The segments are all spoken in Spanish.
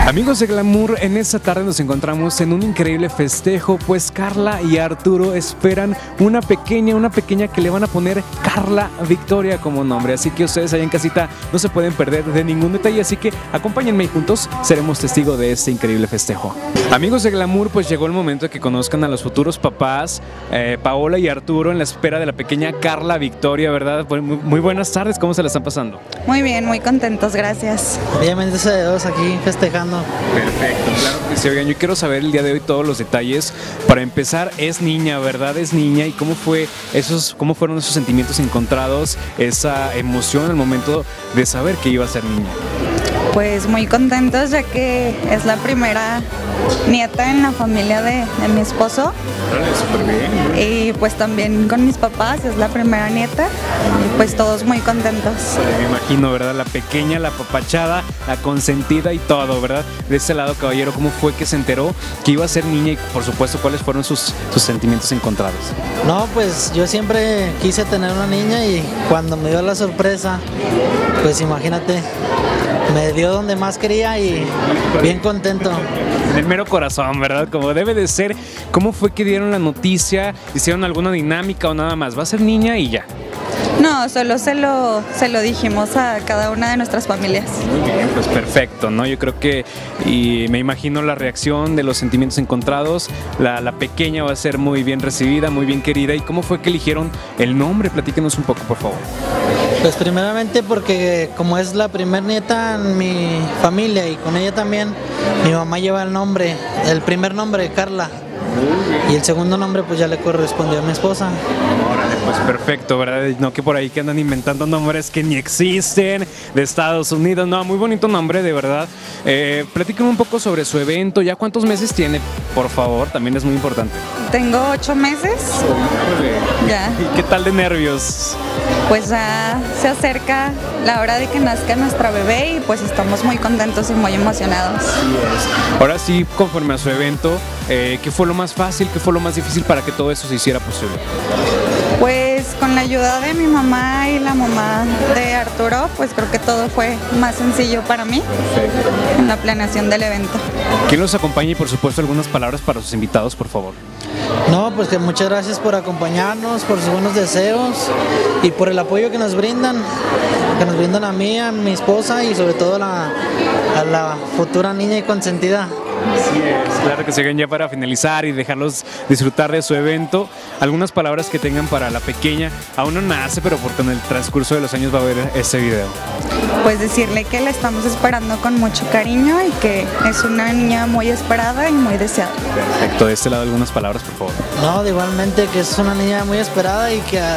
Amigos de Glamour, en esta tarde nos encontramos en un increíble festejo, pues Carla y Arturo esperan una pequeña que le van a poner Carla Victoria como nombre, así que ustedes allá en casita no se pueden perder de ningún detalle, así que acompáñenme y juntos seremos testigos de este increíble festejo. Amigos de Glamour, pues llegó el momento de que conozcan a los futuros papás, Paola y Arturo, en la espera de la pequeña Carla Victoria, ¿verdad? Muy buenas tardes, ¿cómo se la están pasando? Muy bien, muy contentos, gracias. Bienvenidos a todos aquí festejando. Perfecto, claro que sí. Oigan, yo quiero saber el día de hoy todos los detalles. Para empezar, es niña, ¿verdad? Es niña. ¿Y cómo fueron esos sentimientos encontrados, esa emoción al momento de saber que iba a ser niña? Pues muy contentos, ya que es la primera nieta en la familia de mi esposo. Vale, súper bien. Y pues también con mis papás, es la primera nieta. Y pues todos muy contentos. Me imagino, ¿verdad? La pequeña, la apapachada, la consentida y todo, ¿verdad? De ese lado, caballero, ¿cómo fue que se enteró que iba a ser niña y, por supuesto, cuáles fueron sus sentimientos encontrados? No, pues yo siempre quise tener una niña y cuando me dio la sorpresa, pues imagínate, me dio donde más quería y bien contento. En el mero corazón, ¿verdad? Como debe de ser. ¿Cómo fue que dieron la noticia? ¿Hicieron alguna dinámica o nada más? ¿Va a ser niña y ya? No, solo se lo dijimos a cada una de nuestras familias. Muy bien, pues perfecto, ¿no? Yo creo que, y me imagino la reacción de los sentimientos encontrados, la pequeña va a ser muy bien recibida, muy bien querida. ¿Y cómo fue que eligieron el nombre? Platíquenos un poco, por favor. Pues primeramente porque como es la primer nieta en mi familia y con ella también, mi mamá lleva el primer nombre, Carla. Y el segundo nombre pues ya le correspondió a mi esposa. Órale, pues perfecto, ¿verdad? No que por ahí que andan inventando nombres que ni existen, de Estados Unidos. No, muy bonito nombre, de verdad. Platíquenme un poco sobre su evento. ¿Ya cuántos meses tiene, por favor? También es muy importante. Tengo 8 meses. Ya. ¿Y qué tal de nervios? Pues ya se acerca la hora de que nazca nuestra bebé y pues estamos muy contentos y muy emocionados. Ahora sí, conforme a su evento, ¿qué fue lo más fácil, qué fue lo más difícil para que todo eso se hiciera posible? Pues con la ayuda de mi mamá y la mamá de Arturo, pues creo que todo fue más sencillo para mí. Perfecto. En la planeación del evento. ¿Quién los acompaña y por supuesto algunas palabras para sus invitados, por favor? No, pues que muchas gracias por acompañarnos, por sus buenos deseos y por el apoyo que nos brindan a mí, a mi esposa y sobre todo a la futura niña y consentida. Así es, claro que se ven ya para finalizar y dejarlos disfrutar de su evento. Algunas palabras que tengan para la pequeña, aún no nace, pero porque en el transcurso de los años va a ver este video. Pues decirle que la estamos esperando con mucho cariño y que es una niña muy esperada y muy deseada. Perfecto, de este lado algunas palabras, por favor. No, igualmente que es una niña muy esperada y que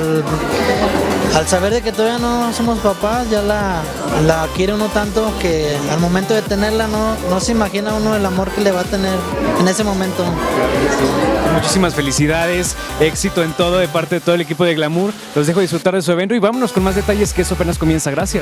al saber de que todavía no somos papás, ya la quiere uno tanto que al momento de tenerla no se imagina uno el amor que le va a tener en ese momento. Muchísimas felicidades, éxito en todo de parte de todo el equipo de Glamour. Los dejo disfrutar de su evento y vámonos con más detalles, que eso apenas comienza. Gracias.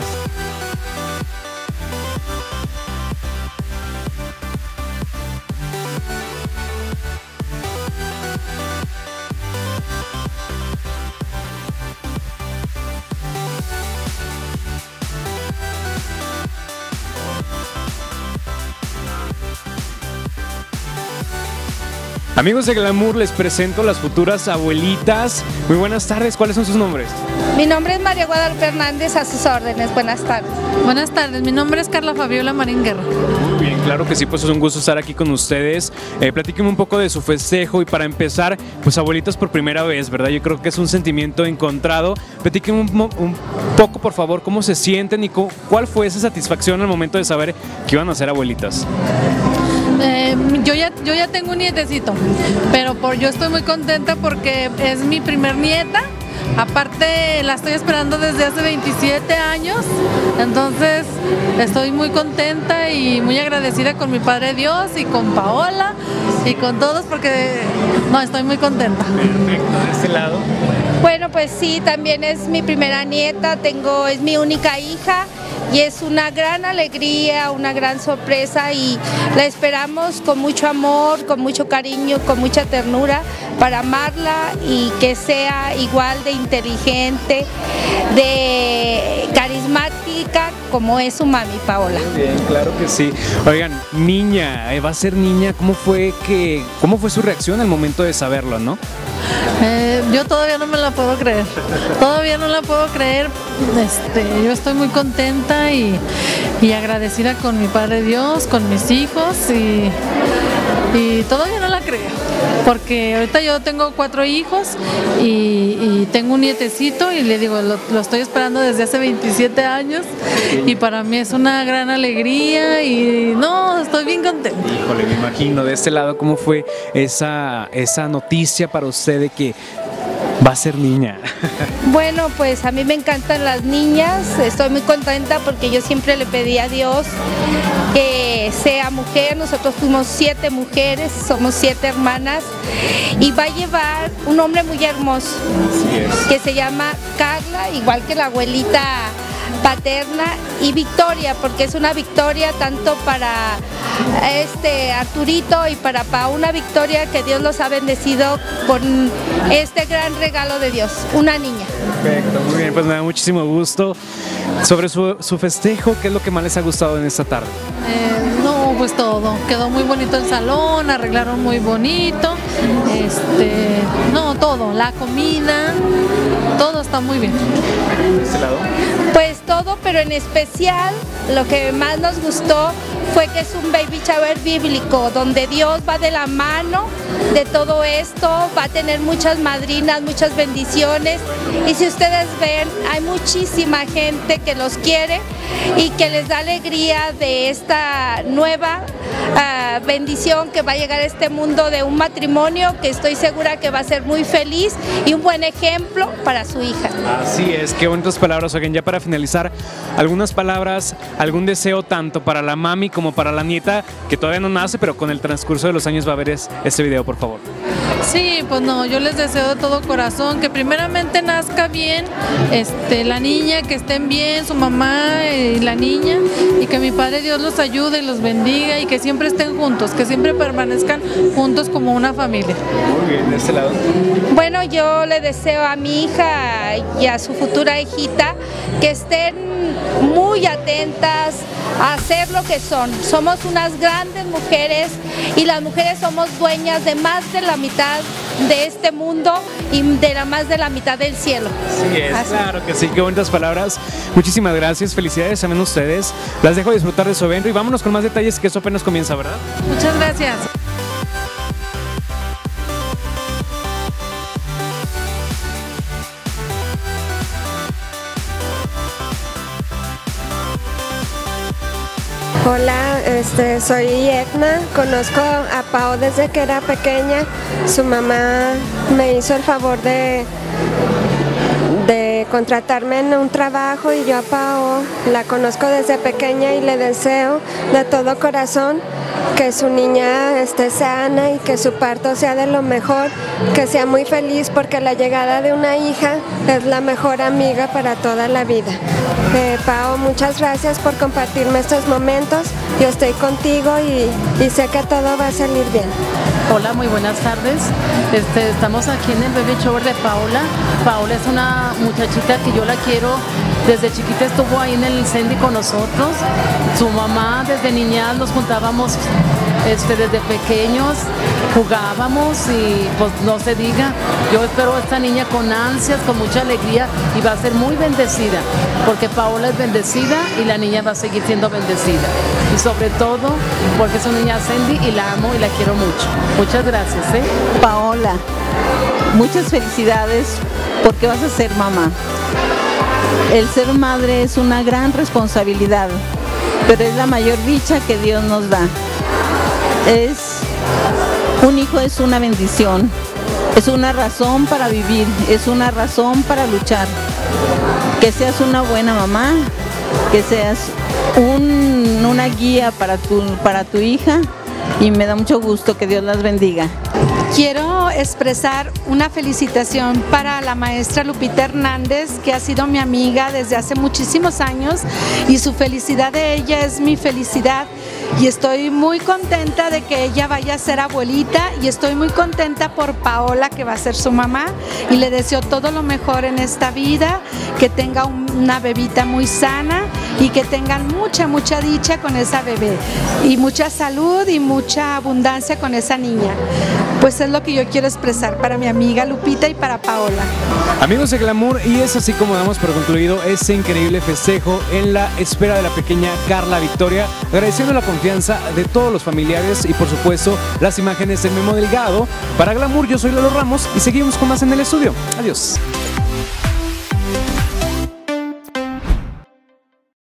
Amigos de Glamour, les presento las futuras abuelitas. Muy buenas tardes, ¿cuáles son sus nombres? Mi nombre es María Guadalupe Hernández, a sus órdenes. Buenas tardes. Buenas tardes, mi nombre es Carla Fabiola Marín Guerra. Muy bien, claro que sí, pues es un gusto estar aquí con ustedes. Platíquenme un poco de su festejo y para empezar, pues abuelitas por primera vez, ¿verdad? Yo creo que es un sentimiento encontrado. Platíquenme un poco, por favor, cómo se sienten y cuál fue esa satisfacción al momento de saber que iban a ser abuelitas. Yo ya tengo un nietecito, pero yo estoy muy contenta porque es mi primer nieta. Aparte la estoy esperando desde hace 27 años, entonces estoy muy contenta y muy agradecida con mi Padre Dios y con Paola y con todos porque estoy muy contenta. Perfecto, de este lado. Bueno, pues sí, también es mi primera nieta, es mi única hija y es una gran alegría, una gran sorpresa y la esperamos con mucho amor, con mucho cariño, con mucha ternura para amarla y que sea igual de inteligente, de carismática como es su mami, Paola. Bien, claro que sí. Oigan, niña, va a ser niña, ¿cómo fue su reacción al momento de saberlo, no? Yo todavía no me la puedo creer. Todavía no la puedo creer. Yo estoy muy contenta y agradecida con mi Padre Dios, con mis hijos y todavía no la creo. Porque ahorita yo tengo 4 hijos y tengo un nietecito y le digo, lo estoy esperando desde hace 27 años y para mí es una gran alegría y no, estoy bien contenta. Híjole, me imagino, de este lado, ¿cómo fue esa noticia para usted de que va a ser niña? Bueno, pues a mí me encantan las niñas, estoy muy contenta porque yo siempre le pedí a Dios que sea mujer. Nosotros fuimos 7 mujeres, somos 7 hermanas y va a llevar un hombre muy hermoso que se llama Carla, igual que la abuelita paterna, y Victoria, porque es una victoria tanto para Arturito y para una victoria que Dios los ha bendecido con este gran regalo de Dios, una niña. Perfecto, muy bien, pues me da muchísimo gusto. Sobre su festejo, ¿qué es lo que más les ha gustado en esta tarde? No, pues todo, quedó muy bonito el salón, arreglaron muy bonito, no, todo, la comida, todo está muy bien. ¿De este lado? Pues todo, pero en especial lo que más nos gustó fue que es un baby shower bíblico, donde Dios va de la mano de todo esto, va a tener muchas madrinas, muchas bendiciones, y si ustedes ven, hay muchísima gente que los quiere y que les da alegría de esta nueva bendición que va a llegar a este mundo de un matrimonio que estoy segura que va a ser muy feliz y un buen ejemplo para su hija. Así es, qué bonitas palabras. Oigan, ya para finalizar, algunas palabras, algún deseo tanto para la mami como para la nieta, que todavía no nace, pero con el transcurso de los años va a ver este video, por favor. Sí, pues no, yo les deseo de todo corazón que primeramente nazca bien la niña, que estén bien su mamá y la niña, y que mi Padre Dios los ayude y los bendiga y que siempre estén juntos, que siempre permanezcan juntos como una familia. Muy bien, de este lado. Bueno, yo le deseo a mi hija y a su futura hijita que estén muy atentas a hacer lo que son. Somos unas grandes mujeres y las mujeres somos dueñas de más de la mitad de este mundo y de más de la mitad del cielo. Sí, claro que sí, qué bonitas palabras. Muchísimas gracias, felicidades también a ustedes. Las dejo disfrutar de su evento y vámonos con más detalles, que eso apenas comienza, ¿verdad? Muchas gracias. Hola, soy Edna, conozco a Pao desde que era pequeña. Su mamá me hizo el favor de contratarme en un trabajo y yo a Pao la conozco desde pequeña y le deseo de todo corazón que su niña esté sana y que su parto sea de lo mejor, que sea muy feliz, porque la llegada de una hija es la mejor amiga para toda la vida. Pao, muchas gracias por compartirme estos momentos. Yo estoy contigo y sé que todo va a salir bien. Hola, muy buenas tardes. Estamos aquí en el baby shower de Paola. Paola es una muchachita que yo la quiero. Desde chiquita estuvo ahí en el Sendy con nosotros. Su mamá desde niñas nos juntábamos desde pequeños, jugábamos y pues no se diga. Yo espero a esta niña con ansias, con mucha alegría, y va a ser muy bendecida, porque Paola es bendecida y la niña va a seguir siendo bendecida. Y sobre todo porque es una niña Sendy y la amo y la quiero mucho. Muchas gracias. Paola, muchas felicidades porque vas a ser mamá. El ser madre es una gran responsabilidad, pero es la mayor dicha que Dios nos da. Un hijo es una bendición, es una razón para vivir, es una razón para luchar. Que seas una buena mamá, que seas una guía para tu hija, y me da mucho gusto, que Dios las bendiga. Quiero expresar una felicitación para la maestra Lupita Hernández, que ha sido mi amiga desde hace muchísimos años, y su felicidad de ella es mi felicidad, y estoy muy contenta de que ella vaya a ser abuelita, y estoy muy contenta por Paola, que va a ser su mamá, y le deseo todo lo mejor en esta vida, que tenga una bebita muy sana y que tengan mucha dicha con esa bebé y mucha salud y mucha abundancia con esa niña. Pues es lo que yo quiero expresar para mi amiga Lupita y para Paola. Amigos de Glamour, y es así como damos por concluido este increíble festejo en la espera de la pequeña Carla Victoria, agradeciendo la confianza de todos los familiares y por supuesto las imágenes de Memo Delgado. Para Glamour, yo soy Lalo Ramos y seguimos con más en el estudio. Adiós.